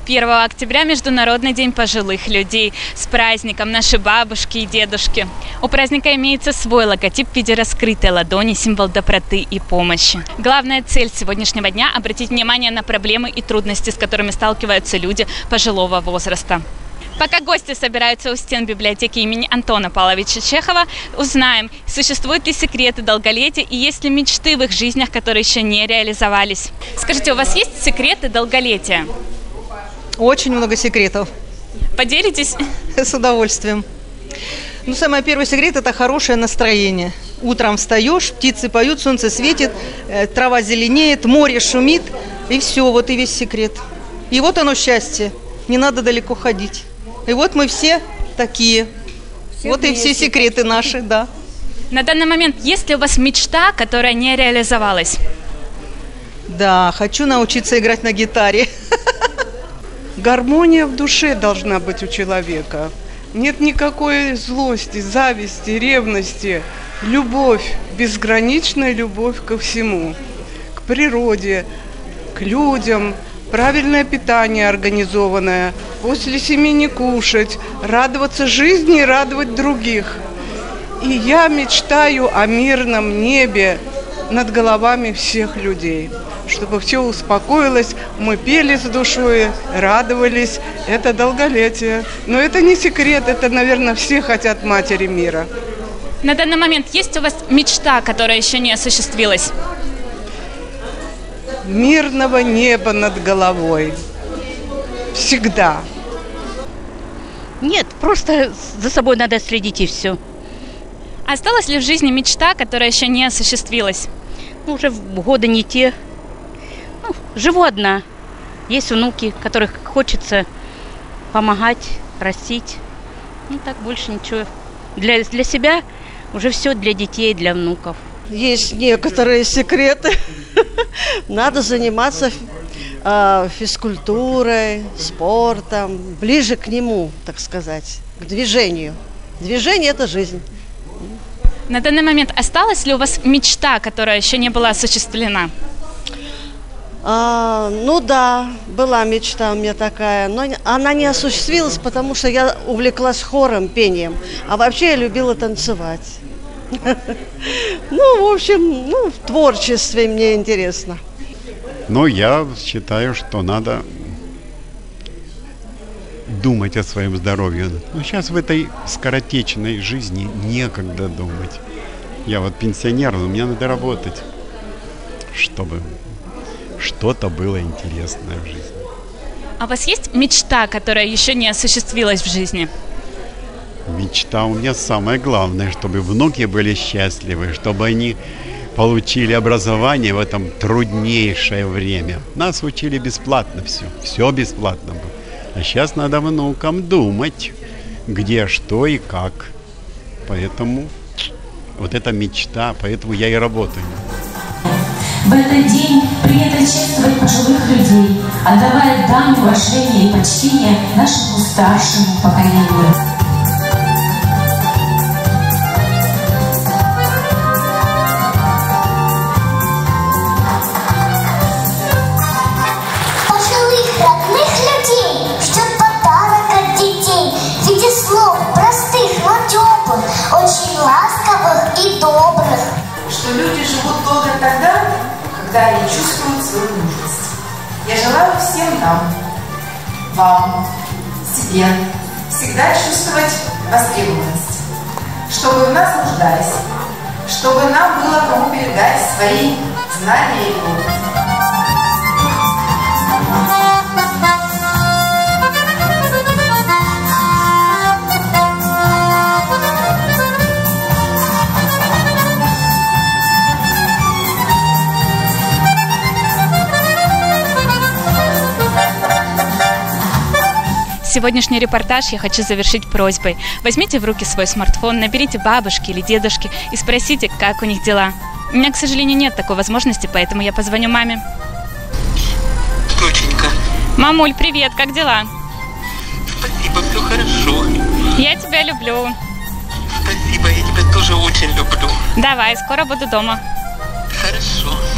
1 октября Международный день пожилых людей. С праздником, наши бабушки и дедушки. У праздника имеется свой логотип в виде раскрытой ладони, символ доброты и помощи. Главная цель сегодняшнего дня – обратить внимание на проблемы и трудности, с которыми сталкиваются люди пожилого возраста. Пока гости собираются у стен библиотеки имени Антона Павловича Чехова, узнаем, существуют ли секреты долголетия и есть ли мечты в их жизнях, которые еще не реализовались. Скажите, у вас есть секреты долголетия? Очень много секретов. Поделитесь? С удовольствием. Ну, самый первый секрет – это хорошее настроение. Утром встаешь, птицы поют, солнце светит, трава зеленеет, море шумит, и все, вот и весь секрет. И вот оно счастье, не надо далеко ходить. И вот мы все такие. Вот и все секреты наши, да. На данный момент есть ли у вас мечта, которая не реализовалась? Да, хочу научиться играть на гитаре. Гармония в душе должна быть у человека. Нет никакой злости, зависти, ревности. Любовь, безграничная любовь ко всему. К природе, к людям. Правильное питание организованное, после 7 не кушать, радоваться жизни и радовать других. И я мечтаю о мирном небе над головами всех людей, чтобы все успокоилось, мы пели с душой, радовались. Это долголетие. Но это не секрет, это, наверное, все хотят матери мира. На данный момент есть у вас мечта, которая еще не осуществилась? Мирного неба над головой. Всегда. Нет, просто за собой надо следить и все. Осталась ли в жизни мечта, которая еще не осуществилась? Ну, уже годы не те. Ну, живу одна. Есть внуки, которых хочется помогать, растить. Ну, так больше ничего. Для себя уже все для детей, для внуков. Есть некоторые секреты. Надо заниматься физкультурой, спортом, ближе к нему, так сказать, к движению. Движение – это жизнь. На данный момент осталась ли у вас мечта, которая еще не была осуществлена? Ну да, была мечта у меня такая, но она не осуществилась, потому что я увлеклась хором, пением. А вообще я любила танцевать. Ну, в общем, в творчестве мне интересно. Но я считаю, что надо думать о своем здоровье. Но сейчас в этой скоротечной жизни некогда думать. Я вот пенсионер, но мне надо работать, чтобы что-то было интересное в жизни. А у вас есть мечта, которая еще не осуществилась в жизни? Мечта у меня самое главное, чтобы внуки были счастливы, чтобы они получили образование в этом труднейшее время. Нас учили бесплатно все бесплатно было. А сейчас надо внукам думать, где, что и как. Поэтому вот эта мечта, поэтому я и работаю. В этот день принято чествовать пожилых людей, отдавая дань уважения и почтения нашему старшему поколению. Очень ласковых и добрых. Что люди живут долго тогда, когда они чувствуют свою нужность. Я желаю всем нам, вам, себе, всегда чувствовать востребованность. Чтобы в нас нуждались, чтобы нам было кому передать свои знания и опыт. Сегодняшний репортаж я хочу завершить просьбой. Возьмите в руки свой смартфон, наберите бабушки или дедушки и спросите, как у них дела. У меня, к сожалению, нет такой возможности, поэтому я позвоню маме. Доченька. Мамуль, привет, как дела? Спасибо, все хорошо. Я тебя люблю. Спасибо, я тебя тоже очень люблю. Давай, скоро буду дома. Хорошо.